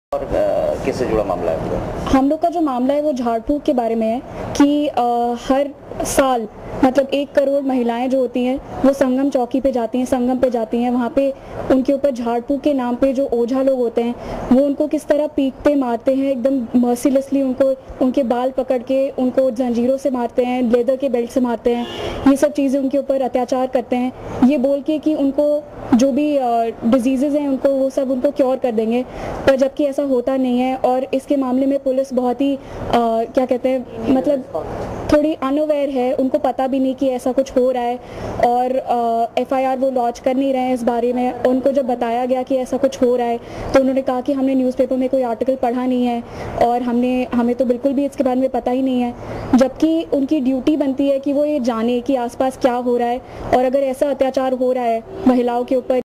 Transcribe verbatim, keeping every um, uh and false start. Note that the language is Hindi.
और किससे जुड़ा मामला है पूरा? हम लोग का जो मामला है वो झाड़ फूक के बारे में है कि आ, हर साल मतलब एक करोड़ महिलाएं जो होती हैं वो संगम चौकी पे जाती हैं, संगम पे जाती हैं, वहाँ पे उनके ऊपर झाड़ फूक के नाम पे जो ओझा लोग होते हैं वो उनको किस तरह पीटते मारते हैं, एकदम मर्सीलेसली उनको उनके बाल पकड़ के उनको जंजीरों से मारते हैं, लेदर के बेल्ट से मारते हैं, ये सब चीज़ें उनके ऊपर अत्याचार करते हैं, ये बोल के कि उनको जो भी डिजीज़ेज हैं उनको वो सब उनको क्योर कर देंगे, पर जबकि ऐसा होता नहीं है। और इसके मामले में पुलिस बहुत ही आ, क्या कहते हैं मतलब थोड़ी अनअवेयर है, उनको पता भी नहीं कि ऐसा कुछ हो रहा है और एफ आई आर वो लॉन्च कर नहीं रहे हैं इस बारे में। उनको जब बताया गया कि ऐसा कुछ हो रहा है तो उन्होंने कहा कि हमने न्यूज़पेपर में कोई आर्टिकल पढ़ा नहीं है और हमने हमें तो बिल्कुल भी इसके बारे में पता ही नहीं है, जबकि उनकी ड्यूटी बनती है कि वो ये जाने कि आसपास क्या हो रहा है और अगर ऐसा अत्याचार हो रहा है महिलाओं के ऊपर